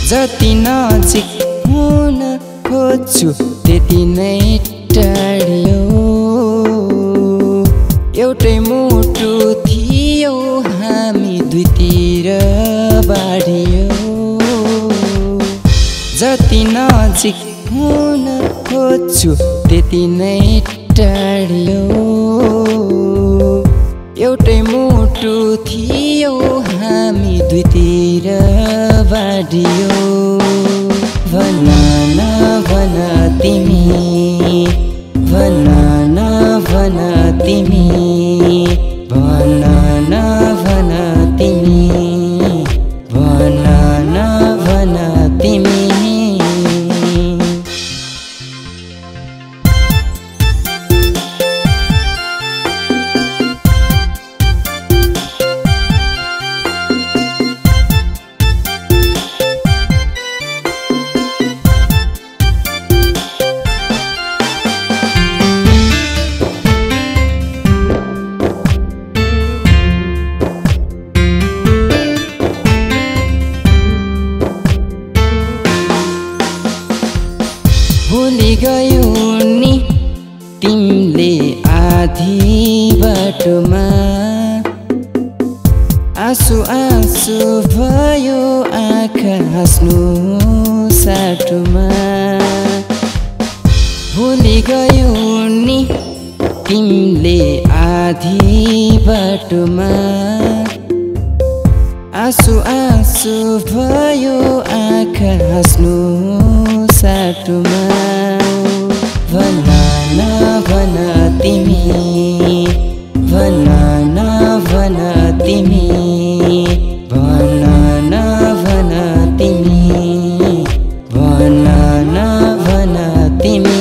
जति नजिक हुन खोज्छु त्यति नै टाढियो। एउटै मुटु थियो हामी दुईतिर बाडियो। जति नजिक हुन खोज्छु त्यति नै टाढियो। एउटै मुटु थियो हामी दुईतिर बाडियो। भन न भन तिमी, भन न भन तिमी, भन न भन तिमी, भन न भन तिमी। भुलि गयौ नि तिमीले आधी बाटोमा। आँसु आँसु भयो आँखा हाँस्नु साटोमा। भुलि गयौ नि तिमीले आधी बाटोमा। आँसु आँसु भयो आँखा हाँस्नु साटोमा। भन न भन तिमी, भन न भन तिमी, भन न भन तिमी, भन न भन तिमी।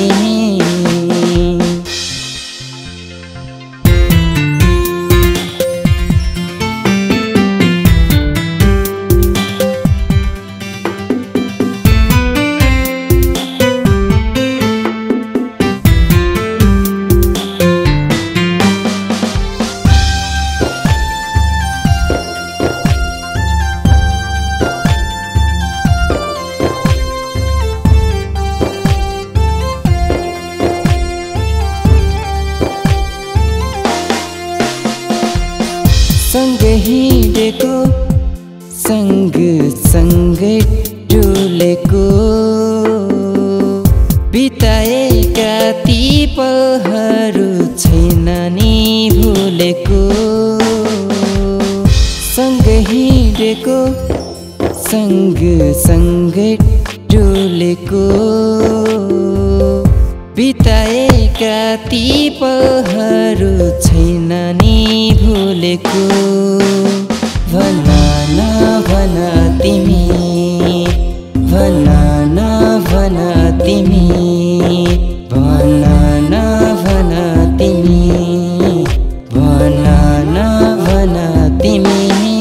सँगै हिँडेको सँग सँगै डुलेको। बिताएका ती पलहरू छैन नि भुलेको। सँगै हिँडेको सँग सँगै डुलेको। बिताएका ती पलहरू छैन नि भुलेको। भन न भन तिमी, भन न भन तिमी, भन न भन तिमी, भन न भन तिमी।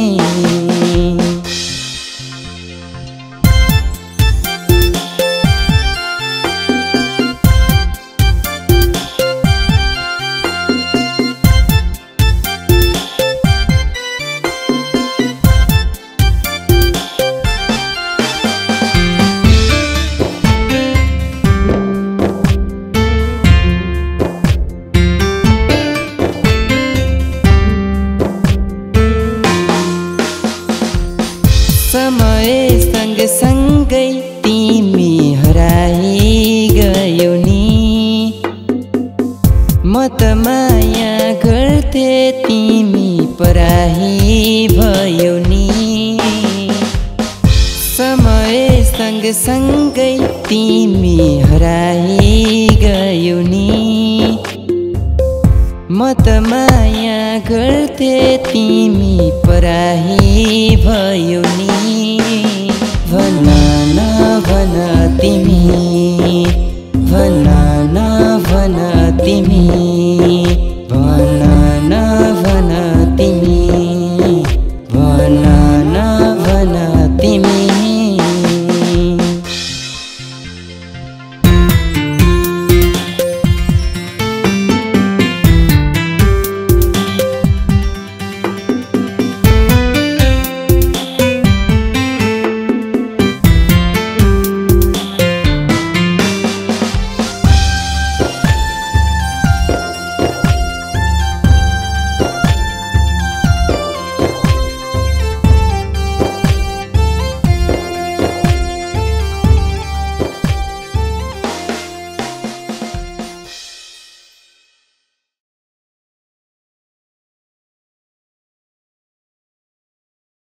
समय सँगसँगै तिमी हराइ गयौ नि। म त माया गर्थे तिमी पराही भयौ नि। समय सँगसँगै तिमी हराइ गयौ नि। म त माया गर्थे तिमी पराही भयौ नि। भन न भन तिमी, भन न भन तिमी।